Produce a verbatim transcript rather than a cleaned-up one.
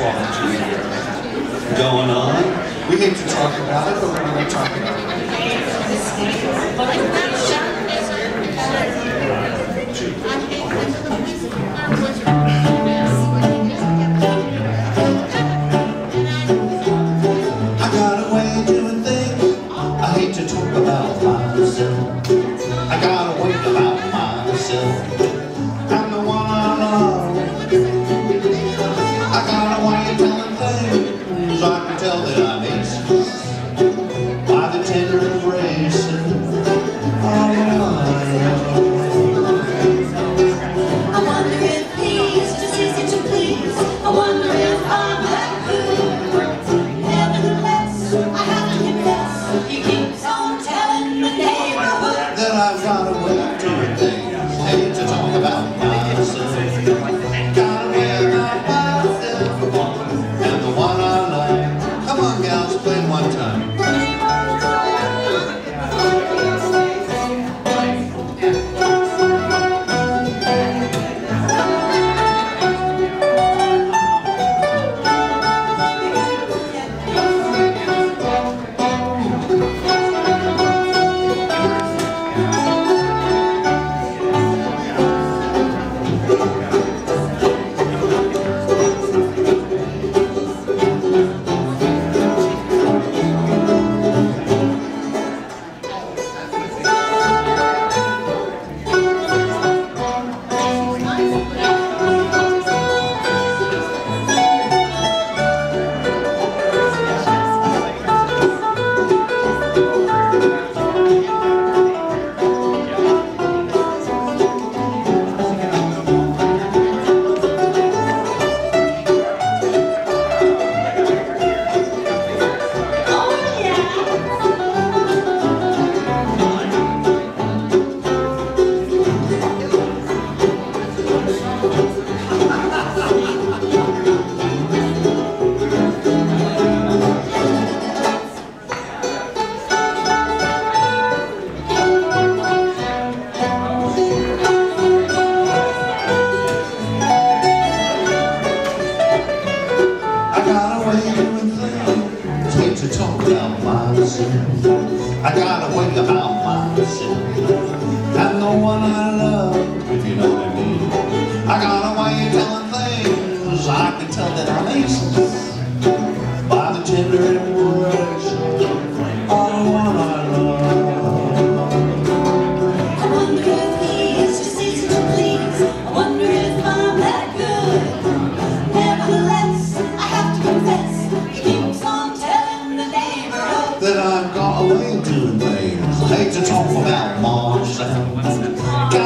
quality going on. We hate to talk about it, but we're going to talk about it. I got a way of doing things. I hate to talk about myself. I got a way about myself. I'm the one I love. I got a way of telling things. I can tell that I'm ace by the tender embrace of my love. I wonder if he's just easy to please. I wonder if I'm that good. Nevertheless, I have to confess, he keeps on telling the neighborhood that I've got a way of doing things. Hate to talk about myself. Got a way about myself. And the one I love. Come on, gals, play it one time. I got a way about myself, and the one I love, if you know what I mean. I got a way of telling things. I can tell that I'm ace by the tender embrace of the one I love. I wonder if he's just easy to please. I wonder if I'm that good. Nevertheless, I have to confess, he keeps on telling the neighborhood that I've got a way of doing things. I hate to talk about myself. Got